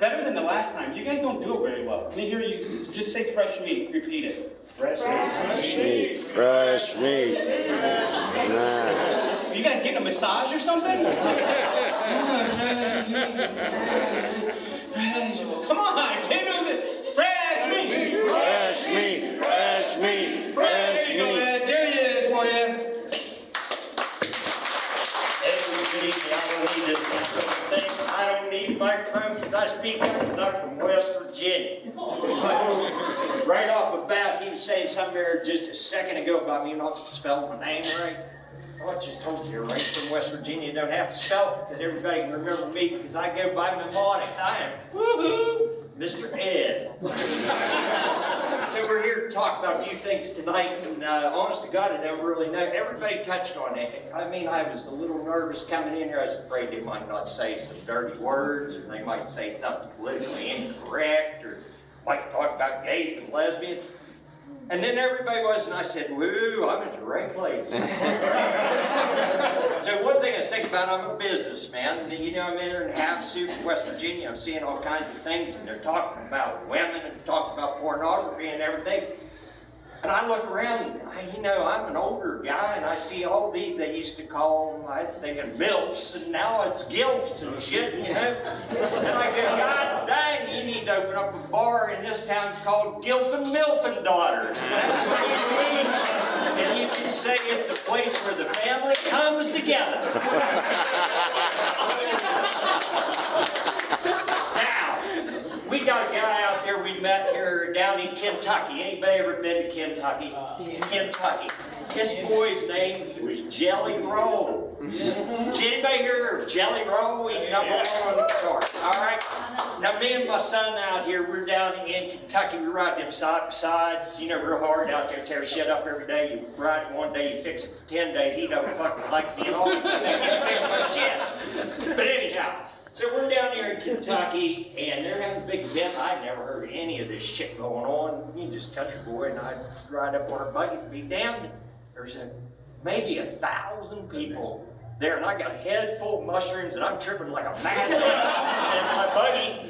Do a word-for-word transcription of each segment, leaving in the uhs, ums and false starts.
Better than the last time. You guys don't do it very well. Let me hear you just say fresh meat. Repeat it. Fresh meat. Fresh meat. Fresh meat. Are you guys getting a massage or something? Come on, get on the fresh meat. Fresh meat. Fresh meat. Fresh meat. There it is for you. I don't need a microphone because I speak up because I'm from West Virginia. Right off the bat, he was saying something there just a second ago about me not spelling my name right. Oh, I just told you, you're right from West Virginia. You don't have to spell it because everybody can remember me because I go by mnemonics. I am woohoo, Mister Ed. So we're here to talk about a few things tonight, and uh, honest to God, I don't really know. Everybody touched on it. I mean, I was a little nervous coming in here. I was afraid they might not say some dirty words, or they might say something politically incorrect, or might talk about gays and lesbians. And then everybody was, and I said, woo, I'm at the right place. So one thing I think about, I'm a businessman. You know, I'm in here in Havasu, West Virginia. I'm seeing all kinds of things, and they're talking about women and talking about pornography and everything. And I look around, I, you know, I'm an older guy, and I see all these, they used to call them, I was thinking MILFs, and now it's GILFs and shit, you know? And I go, God dang, you need to open up a bar in this town called Gilf and Milf and Daughters. And that's what you mean. And you can say it's a place where the family comes together. Now, we got a guy out there we met here down in Kentucky. Anybody ever been to Kentucky? Kentucky. This boy's name was Jelly Roll. Yes. Did anybody hear of Jelly Roll? He's number one on the chart. All right. Now, me and my son out here, we're down in Kentucky. We ride them side by sides, you know, real hard out there, tear shit up every day. You ride it one day, you fix it for ten days. He don't fucking like being always fix my shit. But anyhow. So we're down here in Kentucky, and they're having a big event. I'd never heard of any of this shit going on. You just country boy, and I'd ride up on a buggy and be damned. There's a, maybe a thousand people there, and I got a head full of mushrooms, and I'm tripping like a madman in my buggy.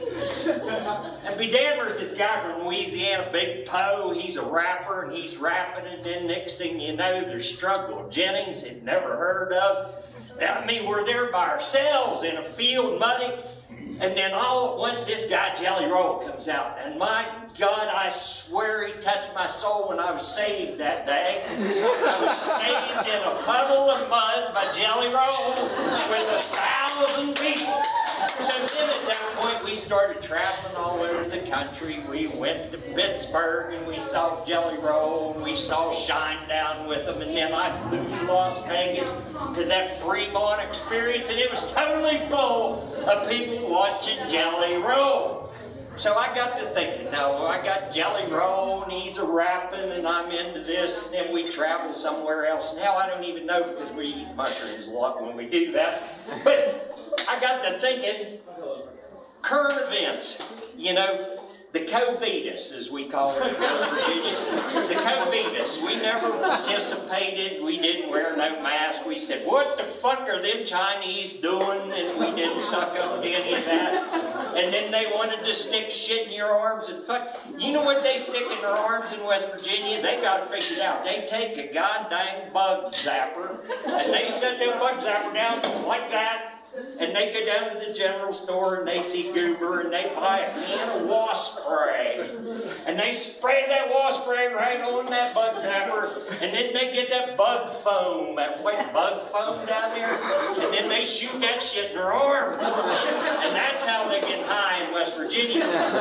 And be damned, there's this guy from Louisiana, Big Poe. He's a rapper, and he's rapping, and then next thing you know, there's Struggle Jennings, he'd never heard of. I mean, we're there by ourselves in a field, muddy, and then all at once this guy, Jelly Roll, comes out. And my God, I swear he touched my soul when I was saved that day. I was saved in a puddle of mud by Jelly Roll with a thousand people. So then at that point, we started traveling all over the country. We went to Pittsburgh, and we saw Jelly Roll, and we saw Shinedown with them, and then I flew to Las Vegas to that Fremont experience, and it was totally full of people watching Jelly Roll. So I got to thinking, now I got Jelly Roll, and he's a rapping, and I'm into this, and then we travel somewhere else. Now I don't even know because we eat mushrooms a lot when we do that. But I got to thinking, current events, you know, the COVIDus, as we call it in West Virginia. The COVIDus. We never participated. We didn't wear no mask. We said, what the fuck are them Chinese doing? And we didn't suck up to any of that. And then they wanted to stick shit in your arms and fuck. You know what they stick in their arms in West Virginia? They got it figured out. They take a goddamn bug zapper, and they set their bug zapper down like that. And they go down to the general store and they see Goober and they buy a can of wasp spray. And they spray that wasp spray right on that bug zapper. And then they get that bug foam, that white bug foam down there. And then they shoot that shit in their arms. And that's how they get high in West Virginia.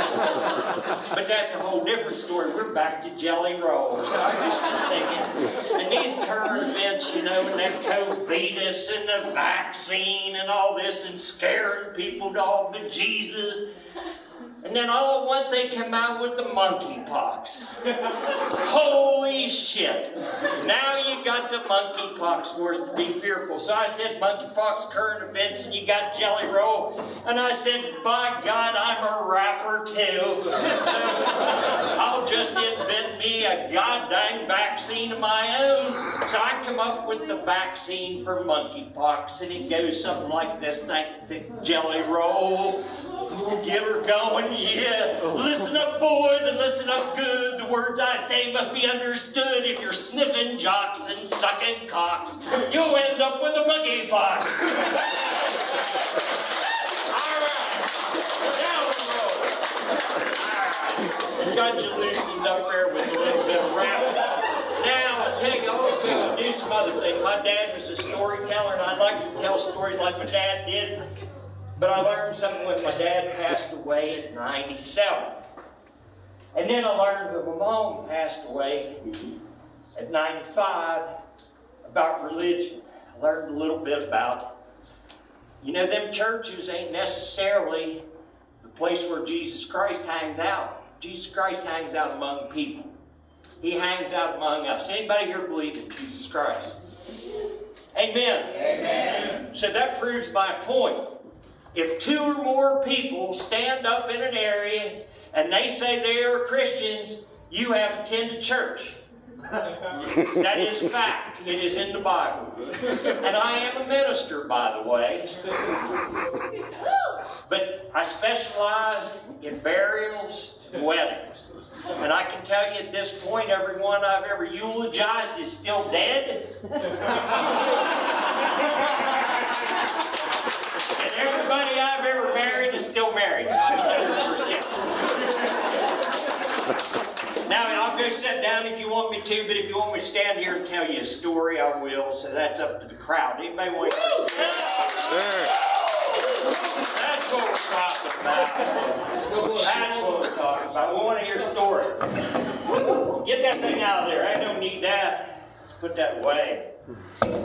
But that's a whole different story. We're back to Jelly Roll. So I was thinking, and these current events, you know, and that COVIDus and the vaccine and all this and scaring people to all the Jesus. And then all at once they come out with the monkeypox. Holy shit. Now you got the monkeypox for us to be fearful. So I said monkeypox, current events, and you got Jelly Roll. And I said, by God, I'm a rapper too. I'll just invent me a goddamn vaccine of my own. So I come up with the vaccine for monkeypox, and it goes something like this. Thanks to Jelly Roll. We'll get her going, yeah. Listen up, boys, and listen up good. The words I say must be understood. If you're sniffing jocks and sucking cocks, you'll end up with a monkey pox. All right, down the road. All right, got you loosened up there with a little bit of rap. Now, I'll tell you also, I do some other things. My dad was a storyteller, and I like to tell stories like my dad did. But I learned something when my dad passed away at ninety-seven. And then I learned when my mom passed away at ninety-five about religion. I learned a little bit about, you know, them churches ain't necessarily the place where Jesus Christ hangs out. Jesus Christ hangs out among people. He hangs out among us. Anybody here believe in Jesus Christ? Amen. Amen. So that proves my point. If two or more people stand up in an area and they say they are Christians, you have attended church. That is fact. It is in the Bible. And I am a minister, by the way. But I specialize in burials and weddings. And I can tell you at this point, everyone I've ever eulogized is still dead. And everybody I've ever married is still married. I'm one hundred percent. Now, I'll go sit down if you want me to, but if you want me to stand here and tell you a story, I will. So that's up to the crowd. Anybody want to stand? That's what we're talking about. That's what we're talking about. We want to hear a story. Get that thing out of there. I don't need that. Let's put that away.